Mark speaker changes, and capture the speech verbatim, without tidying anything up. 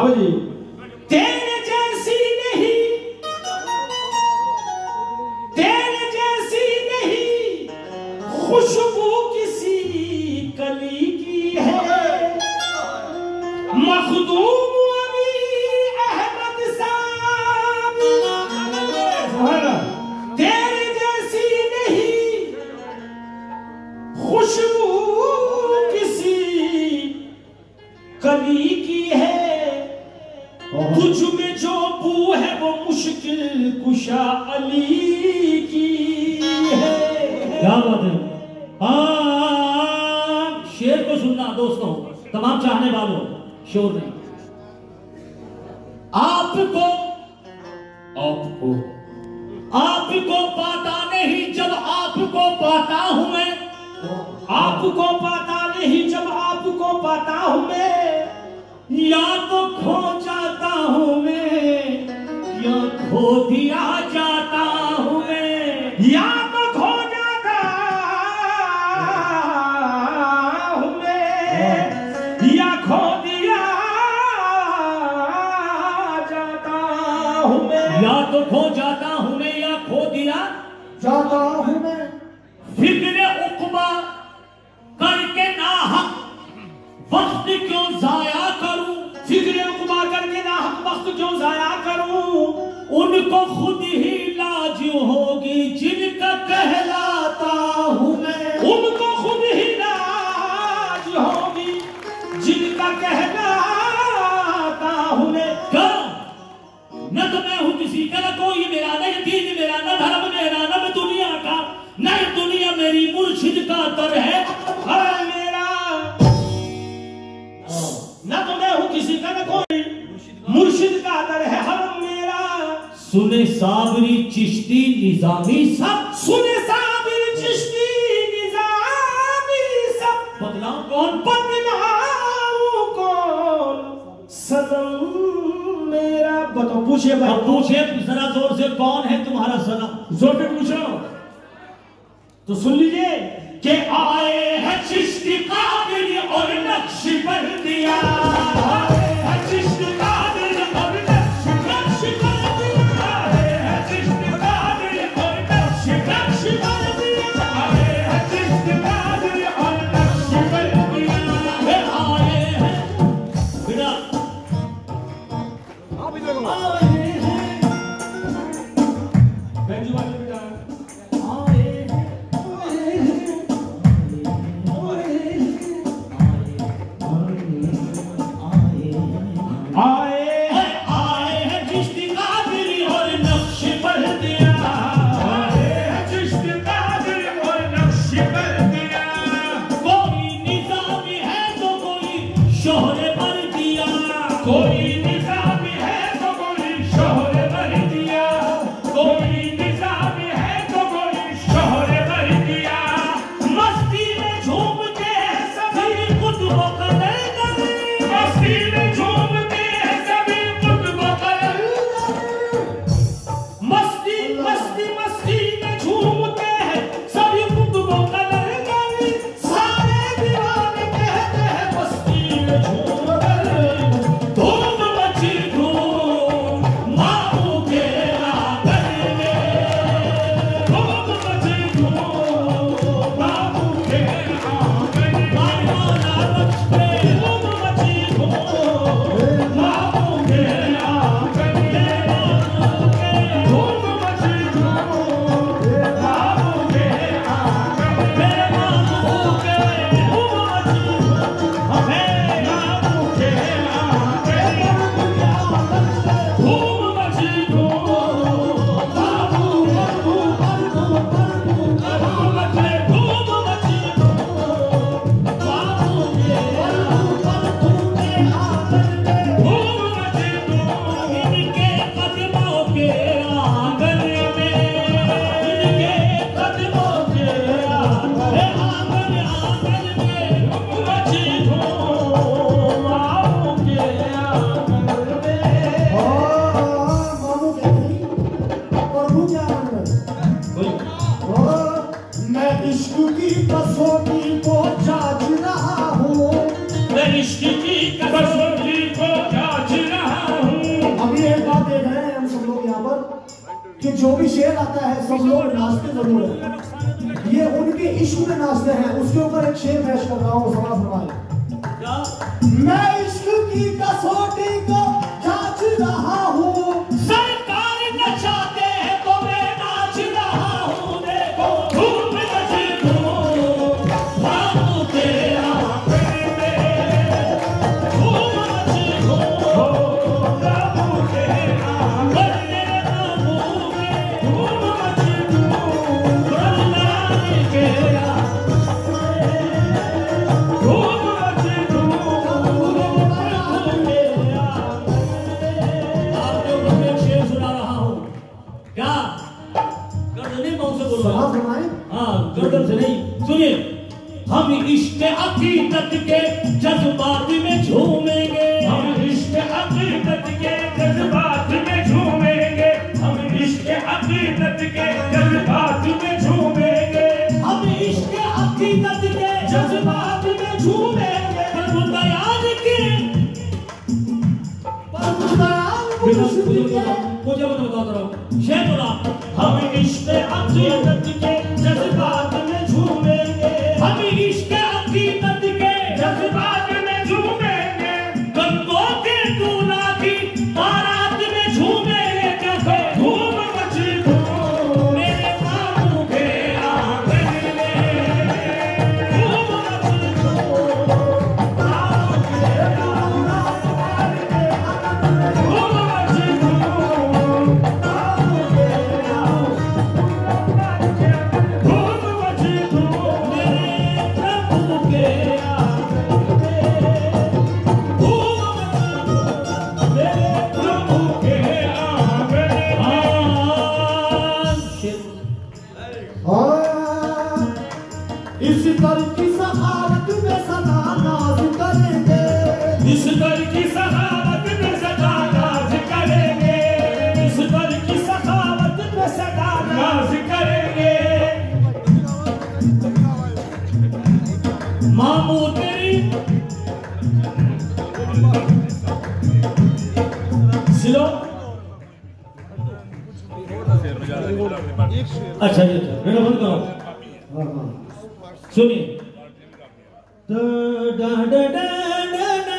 Speaker 1: आओ जी। तेरे जैसी नहीं, तेरे जैसी नहीं खुशबू किसी कली की है, मखदूम अली अहमद साहब। तेरे जैसी नहीं खुशबू किसी कली की है, तुझ में जो बू है वो मुश्किल कुशा अली की है।
Speaker 2: क्या बात है। हाँ, शेर को सुनना दोस्तों, तमाम चाहने वालों, शोर नहीं। आपको आपको आपको पाता नहीं जब आपको पाता हूं मैं,
Speaker 1: आपको पाता नहीं जब आपको पाता हूं मैं,
Speaker 2: या तो खो जाता हूं मैं या खो दिया जाता हूं मैं,
Speaker 1: या तो खो जाता हूं मैं या खो दिया जाता हूं मैं,
Speaker 2: या तो खो जाता हूं मैं या खो दिया
Speaker 1: जाता हूं मैं।
Speaker 2: फिक्र उक़बा करके नाहक वक्त क्यों जाया करूं,
Speaker 1: फिक्र उक़बा करके नाहक वक्त क्यों जाया करूं,
Speaker 2: उनको खुद ही लाज होगी जिनका कहलाता हूं मैं,
Speaker 1: उनको खुद ही लाज होगी जिनका कहलाता हूं मैं।
Speaker 2: क्या न तो मैं हूं किसी का, न कोई मेरा, न दीन मेरा, न धर्म मेरा, न मैं दुनिया का, न दुनिया मेरी मुर्शिद का दर है।
Speaker 1: हर मेरा न तो मैं हूं किसी का, न कोई मुर्शिद का दर है हर मेरा।
Speaker 2: सुने साबरी चिश्ती निजामी सब,
Speaker 1: सुने साबिर चिश्ती निजामी सब,
Speaker 2: बदलाव कौन,
Speaker 1: बदलाऊं कौन सनम मेरा। बताओ, पूछिए भाई,
Speaker 2: अब पूछे जरा जोर से, कौन है तुम्हारा सनम?
Speaker 1: जोर पे पूछो तो सुन लीजिए कि आए हैं चिश्ती कादिर और नक्श पर दिया, आए हैं चिश्ती कादिर और नक्श नक्श पर दिया, आए हैं चिश्ती कादिर और नक्श नक्श पर दिया, आए हैं चिश्ती कादिर और नक्श पर दिया।
Speaker 2: वे आए हैं बिना
Speaker 1: आए हैं बेंजू वाले बेटा, आए हैं आए हैं आए हैं
Speaker 2: आए हैं चिश्ती कादिर और नक्श पर दिया,
Speaker 1: आए हैं चिश्ती कादिर और नक्श पर दिया।
Speaker 2: कोई निजामी है तो कोई शोहरे पर दिया,
Speaker 1: कोई निजामी है तो कोई शोहरे भर दिया, कोई निजामी है तो कोई शोहरे भर दिया। मस्ती में झूमते हैं सभी कुतुब कदर, मस्ती में झूमते हैं सभी कुतुब कदर, मस्ती मस्ती मस्ती में झूमते हैं सभी कुतुब कदर। सारे दीवाने कहते हैं मस्ती में झूम कर, धूम मची धूम मामू के आंगन में, धूम मची धूम मामू के आंगन में,
Speaker 2: माना बख्शे
Speaker 1: धूम मची धूम मामू के आंगन में, धूम मची धूम मामू के आंगन में,
Speaker 2: मामू के
Speaker 1: धूम मची धूम
Speaker 2: हमें
Speaker 1: मामू के आंगन में, धूम मची धूम मामू के
Speaker 2: इनके कदमों के आंगन में,
Speaker 1: इनके कदमों के आंगन
Speaker 2: आंगन आंगन में
Speaker 1: मची धूम मामू के आंगन में।
Speaker 3: मामू के नहीं प्रभु के आंगन में। मैं इश्क की कसौटी को जांच रहा हूँ,
Speaker 1: मैं इश्क की कसौटी को जांच रहा
Speaker 3: जो भी शेर आता है सब लोग नाचते जरूर है, ये उनके इश्क में नाचते हैं। उसके ऊपर एक शेर पेश कर रहा हूँ, सवाल फरमाए। मैं इश्क की कसौटी को जांच रहा हूँ,
Speaker 2: सरकार नचाते हैं तो मैं नाच रहा हूँ। देखो धूप मचे धूप, बाबू तेरा धूप मचे धूप, बाबू तेरा बरने बाबू के धूप मचे धूप, बरनाने के धूप मचे धूप, आपको मैं शेर सुना रहा हूँ। क्या गर्दन नहीं पाँव से बोल रहा
Speaker 3: सवाल
Speaker 2: हूँ।
Speaker 3: फरमाए।
Speaker 2: हाँ गर्दन से नहीं, सुनिए। हम इश्क अकीदत के जज्बात में झूमेंगे,
Speaker 1: हम इश्क अकीदत के जज्बात में झूमेंगे, हम इश्क अकीदत के जज्बात में झूमेंगे,
Speaker 2: हम इश्क अकीदत के जज्बात में झूमेंगे। प्रभु दयाल के
Speaker 3: प्रभु दयाल मुझे
Speaker 2: मुझे बता रहा हूँ शेर बोला।
Speaker 1: हम इश्क अकीदत के जज्बात में झूमेंगे,
Speaker 2: हम इश्क अकीदत के
Speaker 1: जज्बात में झूमेंगे,
Speaker 2: गंगों के दूल्हा की बारात में झूमेंगे। कैसे
Speaker 1: धूम मची धूम
Speaker 2: मेरे बाबू के आंगन में,
Speaker 1: धूम मची धूम बाबू के आंगन में, धूम मची धूम बाबू के आंगन में, धूम मची धूम
Speaker 2: मेरे प्रभु के आंगन में, धूम
Speaker 1: मेरे प्रभु के आंगन में।
Speaker 2: हाँ, शेर
Speaker 3: हाँ, इस दर की सहारत में सदा नाज करेंगे,
Speaker 1: इस दर की सखावत में सदा नाज करेंगे, इस दर की सखावत में सदा नाज करेंगे।
Speaker 2: मामू तेरी सिलो। अच्छा जी अच्छा मेरा बंद करो।
Speaker 3: हाँ हाँ
Speaker 2: सुनिए। दा दा दा दा दा